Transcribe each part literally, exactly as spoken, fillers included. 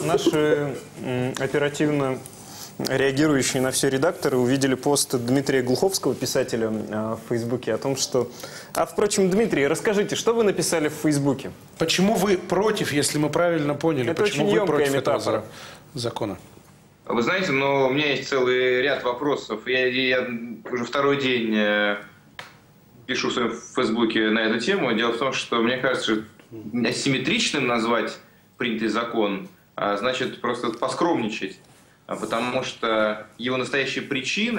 Наши м, оперативно реагирующие на все редакторы увидели пост Дмитрия Глуховского, писателя, в Фейсбуке о том, что... А, впрочем, Дмитрий, расскажите, что вы написали в Фейсбуке? Почему вы против, если мы правильно поняли, Это почему очень вы против метафора. этого закона? Вы знаете, но у меня есть целый ряд вопросов. Я, я уже второй день пишу в своем Фейсбуке на эту тему. Дело в том, что мне кажется, асимметричным назвать принятый закон значит просто поскромничать. Потому что его настоящие причины,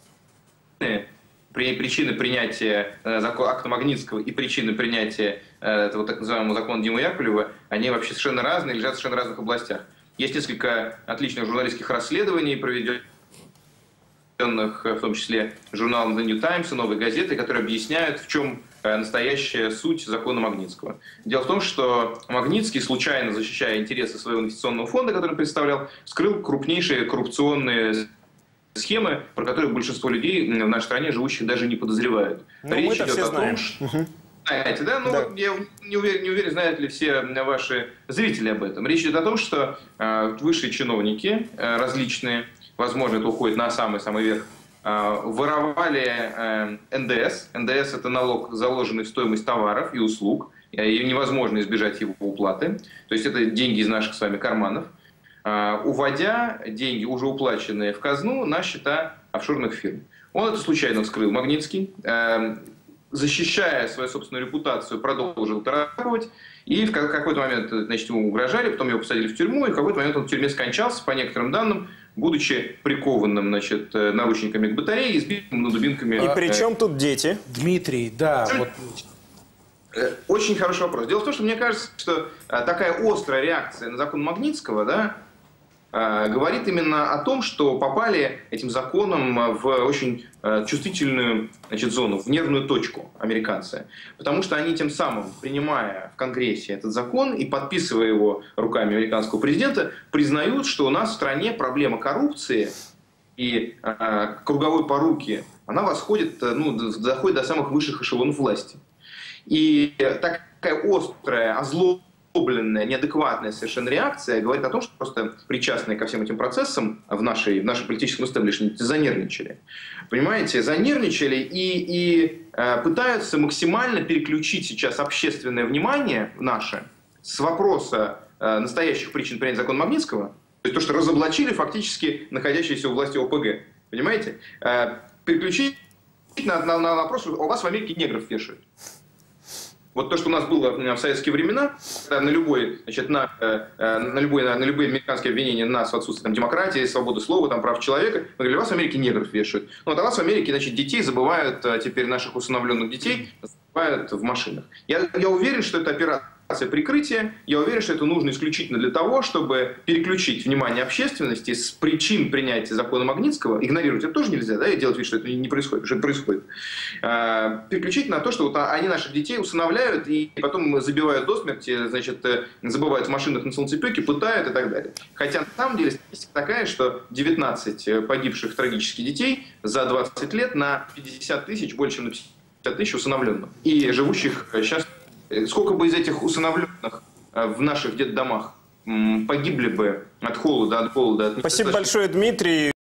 причины принятия акта Магнитского и причины принятия этого так называемого закона Димы Яковлева, они вообще совершенно разные, лежат в совершенно разных областях. Есть несколько отличных журналистских расследований, проведенных в том числе журналом The New Times и «Новой газеты», которые объясняют, в чем настоящая суть закона Магнитского. Дело в том, что Магнитский, случайно защищая интересы своего инвестиционного фонда, который представлял, скрыл крупнейшие коррупционные схемы, про которые большинство людей в нашей стране живущих даже не подозревают. Ну, Речь идет все о знаем. том, что... Знаете, да? Ну, да. Я не уверен, не уверен, знают ли все ваши зрители об этом. Речь идет о том, что э, высшие чиновники э, различные, возможно, это уходит на самый-самый верх, э, воровали э, эн дэ эс. эн дэ эс – это налог, заложенный в стоимость товаров и услуг. Ее невозможно избежать его уплаты. То есть это деньги из наших с вами карманов. Э, уводя деньги, уже уплаченные в казну, на счета офшорных фирм. Он это случайно вскрыл, Магнитский. Э, защищая свою собственную репутацию, продолжил торговать. И в какой-то момент, значит, ему угрожали, потом его посадили в тюрьму, и в какой-то момент он в тюрьме скончался, по некоторым данным, будучи прикованным, значит, наручниками к батарее и избитым дубинками. И при чем тут дети? Дмитрий, да. Вот. Очень хороший вопрос. Дело в том, что мне кажется, что такая острая реакция на закон Магнитского, да, говорит именно о том, что попали этим законом в очень чувствительную, значит, зону, в нервную точку американцы. Потому что они тем самым, принимая в Конгрессе этот закон и подписывая его руками американского президента, признают, что у нас в стране проблема коррупции и э, круговой поруки, она восходит, ну, доходит до самых высших эшелонов власти. И такая острая, озлобленная, неадекватная совершенно реакция говорит о том, что просто причастные ко всем этим процессам в, нашей, в нашем политическом истеблишменте занервничали. Понимаете, занервничали и, и э, пытаются максимально переключить сейчас общественное внимание наше с вопроса э, настоящих причин принятия закона Магнитского, то есть то, что разоблачили фактически находящиеся у власти о пэ гэ. Понимаете? Э, переключить на, на, на вопрос, у вас в Америке негров вешают. Вот то, что у нас было в советские времена, на, любой, значит, на, на, любой, на, на любые американские обвинения нас в отсутствии там, демократии, свободы слова, там, прав человека, мы говорили, вас в Америке негров вешают. Ну, вот, а вас в Америке, значит, детей забывают, теперь наших усыновленных детей забывают в машинах. Я, я уверен, что это операция прикрытия. Я уверен, что это нужно исключительно для того, чтобы переключить внимание общественности с причин принятия закона Магнитского. Игнорировать это тоже нельзя, да, и делать вид, что это не происходит, что это происходит. А, переключить на то, что вот они наших детей усыновляют и потом забивают до смерти, значит, забывают в машинах на солнцепёке, пытают и так далее. Хотя на самом деле статистика такая, что девятнадцать погибших трагически детей за двадцать лет на пятьдесят тысяч, больше, чем на пятьдесят тысяч усыновленных. И живущих сейчас... Сколько бы из этих усыновленных в наших детдомах погибли бы от холода, от голода, от... Спасибо большое, Дмитрий.